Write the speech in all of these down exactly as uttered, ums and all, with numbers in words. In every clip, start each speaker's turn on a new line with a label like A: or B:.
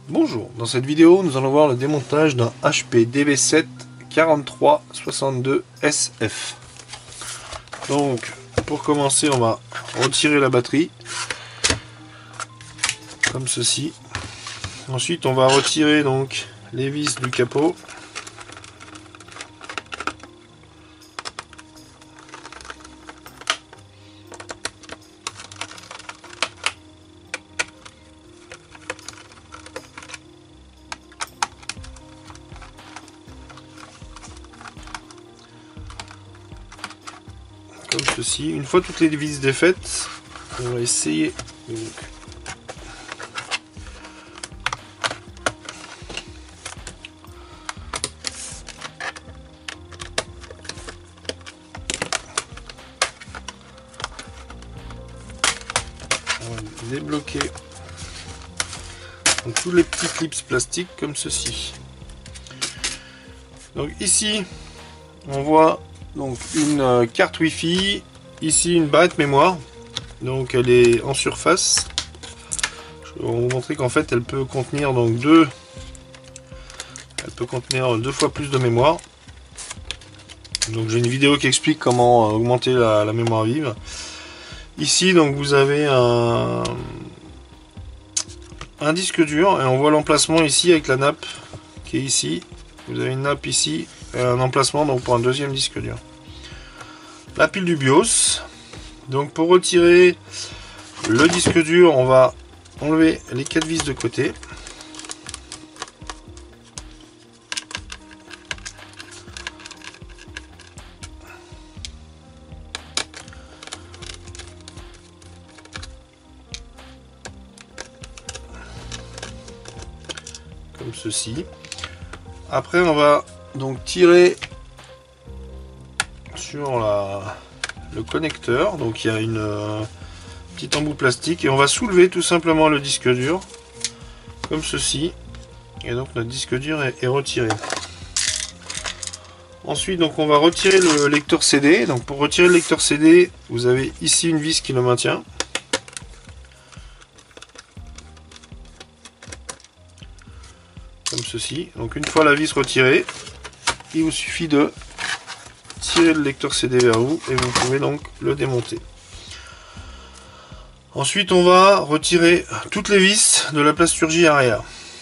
A: Bonjour, dans cette vidéo nous allons voir le démontage d'un H P D B sept quarante-trois soixante-deux S F. Donc pour commencer on va retirer la batterie comme ceci. Ensuite on va retirer donc les vis du capot. Comme ceci. Une fois toutes les vis défaites, on va essayer donc on va débloquer donc tous les petits clips plastiques comme ceci. Donc ici on voit donc une euh, carte Wi-Fi, ici une barrette mémoire, donc elle est en surface. Je vais vous montrer qu'en fait elle peut contenir donc deux, elle peut contenir deux fois plus de mémoire. Donc j'ai une vidéo qui explique comment augmenter la, la mémoire vive. Ici donc vous avez un, un disque dur et on voit l'emplacement ici avec la nappe qui est ici. Vous avez une nappe ici et un emplacement donc pour un deuxième disque dur. La pile du BIOS. Donc pour retirer le disque dur, on va enlever les quatre vis de côté. Comme ceci. Après on va donc tirer sur la, le connecteur, donc il y a une euh, petite embout plastique et on va soulever tout simplement le disque dur comme ceci et donc notre disque dur est, est retiré. Ensuite donc on va retirer le lecteur C D. Donc pour retirer le lecteur C D, vous avez ici une vis qui le maintient. Comme ceci. Donc une fois la vis retirée, il vous suffit de tirer le lecteur C D vers vous et vous pouvez donc le démonter. Ensuite on va retirer toutes les vis de la plasturgie arrière.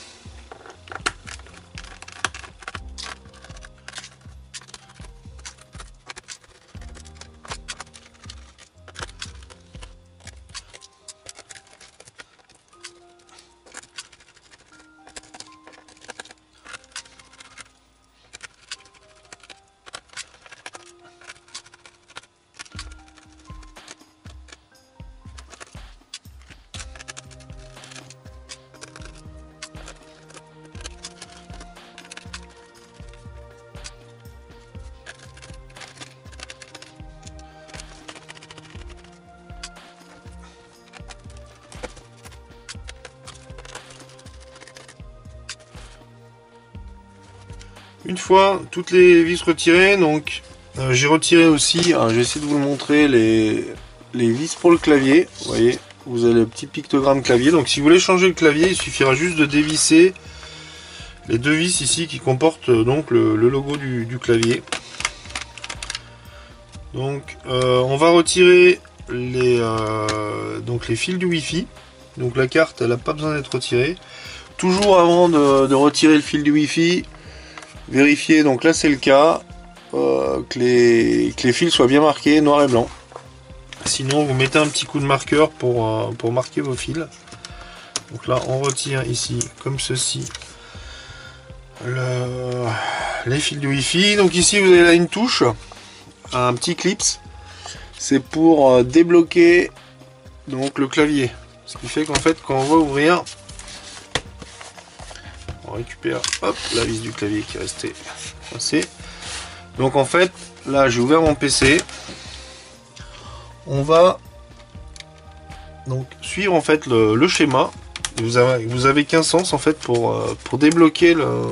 A: Une fois toutes les vis retirées, donc euh, j'ai retiré aussi, euh, j'ai essayé de vous le montrer, les, les vis pour le clavier. Vous voyez, vous avez le petit pictogramme clavier. Donc si vous voulez changer le clavier, il suffira juste de dévisser les deux vis ici qui comportent euh, donc le, le logo du, du clavier. Donc euh, on va retirer les, euh, donc les fils du Wi-Fi. Donc la carte, elle n'a pas besoin d'être retirée. Toujours avant de, de retirer le fil du Wi-Fi, vérifiez, donc là c'est le cas, euh, que, les, que les fils soient bien marqués noir et blanc. Sinon vous mettez un petit coup de marqueur pour, euh, pour marquer vos fils. Donc là on retire ici comme ceci le, les fils du Wi-Fi. Donc ici vous avez là une touche, un petit clips, c'est pour euh, débloquer donc le clavier. Ce qui fait qu'en fait quand on va ouvrir, on récupère hop, la vis du clavier qui est restée coincée. Donc en fait, là j'ai ouvert mon P C. On va donc suivre en fait le, le schéma. Vous avez, vous avez quinze sens en fait pour, pour débloquer le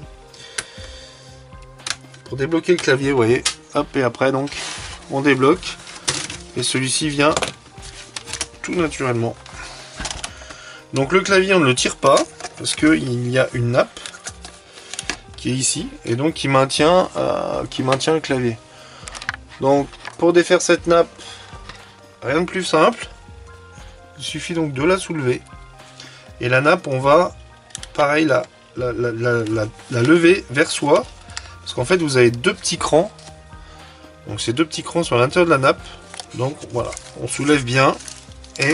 A: pour débloquer le clavier. Vous voyez, hop, et après donc on débloque et celui-ci vient tout naturellement. Donc le clavier on ne le tire pas, parce que il y a une nappe qui est ici et donc qui maintient euh, qui maintient le clavier. Donc pour défaire cette nappe, rien de plus simple, il suffit donc de la soulever et la nappe, on va pareil la, la, la, la, la, la lever vers soi, parce qu'en fait vous avez deux petits crans, donc ces deux petits crans sur l'intérieur de la nappe, donc voilà, on soulève bien et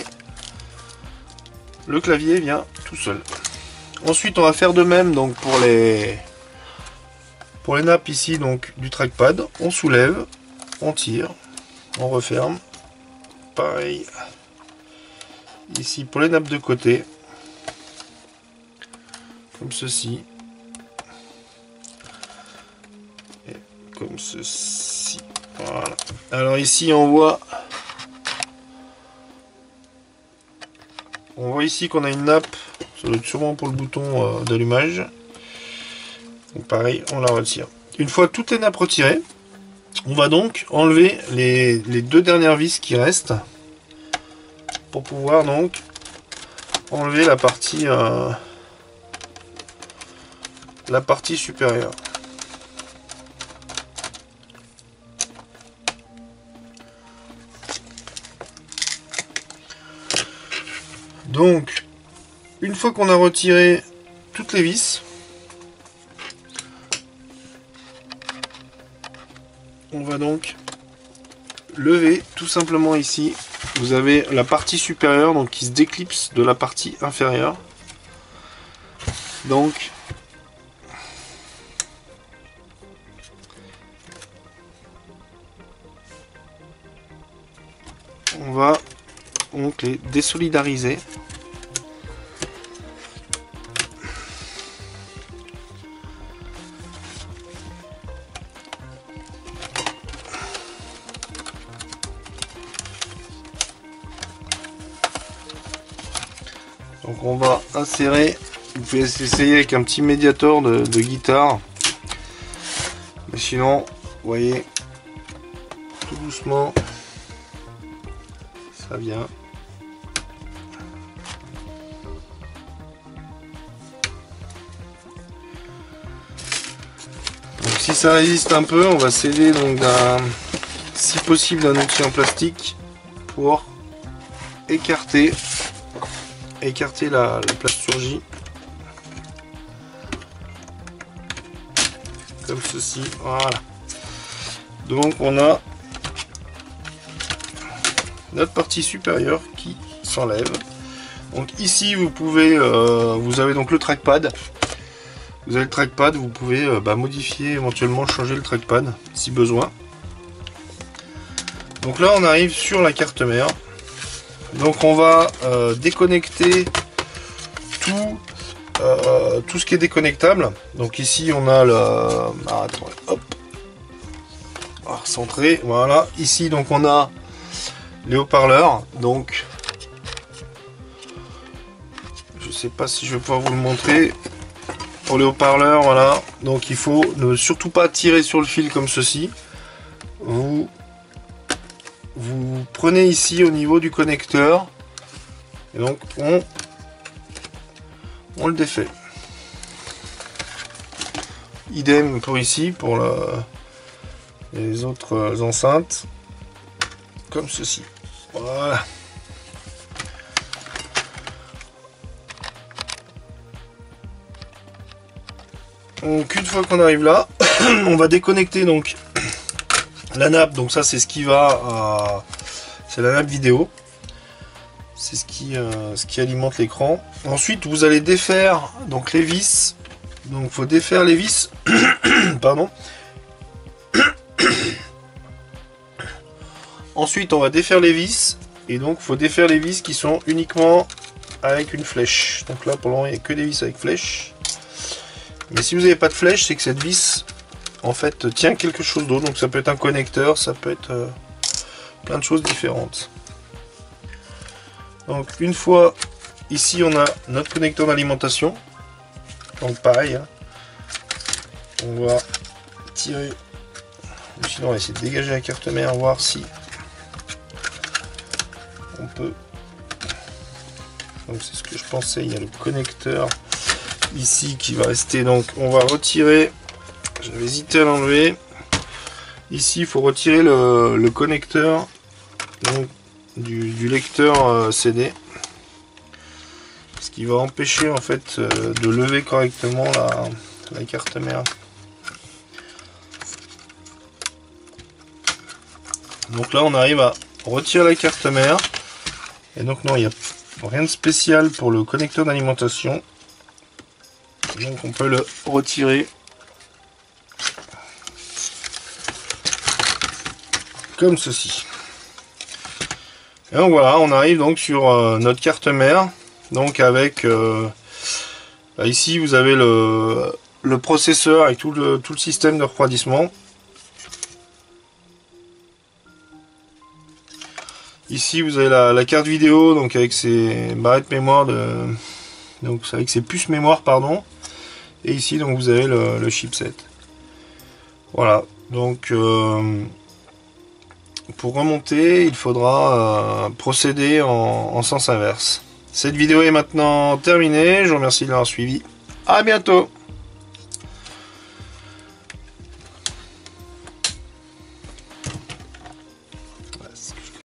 A: le clavier vient tout seul. Ensuite on va faire de même donc pour les pour les nappes ici donc du trackpad, on soulève, on tire, on referme, pareil ici pour les nappes de côté, comme ceci, et comme ceci, voilà. Alors ici on voit on voit ici qu'on a une nappe, ça doit être sûrement pour le bouton euh, d'allumage. Donc pareil, on la retire. Une fois toutes les nappes retirées, on va donc enlever les, les deux dernières vis qui restent pour pouvoir donc enlever la partie euh, la partie supérieure. Donc une fois qu'on a retiré toutes les vis, on va donc lever tout simplement ici. Vous avez la partie supérieure donc qui se déclipse de la partie inférieure. Donc on va donc les désolidariser. Donc on va insérer, vous pouvez essayer avec un petit médiator de, de guitare, mais sinon, vous voyez, tout doucement, ça vient. Donc si ça résiste un peu, on va s'aider donc d'un, si possible, d'un outil en plastique pour écarter écarter la, la plasturgie comme ceci, voilà. Donc on a notre partie supérieure qui s'enlève. Donc ici vous pouvez euh, vous avez donc le trackpad, vous avez le trackpad, vous pouvez euh, bah, modifier, éventuellement changer le trackpad si besoin. Donc là on arrive sur la carte mère. Donc on va euh, déconnecter tout, euh, tout ce qui est déconnectable. Donc ici on a le... Ah, attends, hop, on va recentrer, voilà. Ici donc on a les haut-parleurs. Donc je sais pas si je vais pouvoir vous le montrer. Pour les haut-parleurs, voilà. Donc il faut ne surtout pas tirer sur le fil comme ceci. Vous Vous prenez ici au niveau du connecteur et donc on, on le défait. Idem pour ici, pour le, les autres enceintes, comme ceci. Voilà. Donc une fois qu'on arrive là, on va déconnecter donc la nappe. Donc ça c'est ce qui va à... c'est la nappe vidéo, c'est ce qui euh, ce qui alimente l'écran. Ensuite vous allez défaire donc les vis. Donc il faut défaire les vis pardon. Ensuite on va défaire les vis et donc il faut défaire les vis qui sont uniquement avec une flèche. Donc là pour le moment il n'y a que des vis avec flèche, mais si vous n'avez pas de flèche, c'est que cette vis en fait tient quelque chose d'autre. Donc ça peut être un connecteur, ça peut être euh, plein de choses différentes. Donc une fois ici on a notre connecteur d'alimentation. Donc pareil, hein, on va tirer, ou sinon on va essayer de dégager la carte mère, voir si on peut. Donc c'est ce que je pensais, il y a le connecteur ici qui va rester. Donc on va retirer, j'avais hésité à l'enlever. Ici il faut retirer le, le connecteur donc, du, du lecteur euh, C D, ce qui va empêcher en fait euh, de lever correctement la, la carte mère. Donc là on arrive à retirer la carte mère, et donc non, il n'y a rien de spécial pour le connecteur d'alimentation, donc on peut le retirer comme ceci. Et donc voilà, on arrive donc sur euh, notre carte mère, donc avec euh, là, ici vous avez le, le processeur avec tout le, tout le système de refroidissement. Ici vous avez la, la carte vidéo, donc avec ses barrettes mémoire de, donc avec ses puces mémoire pardon, et ici donc vous avez le, le chipset. Voilà, donc euh, pour remonter il faudra euh, procéder en, en sens inverse. Cette vidéo est maintenant terminée, je vous remercie de l'avoir suivi. À bientôt.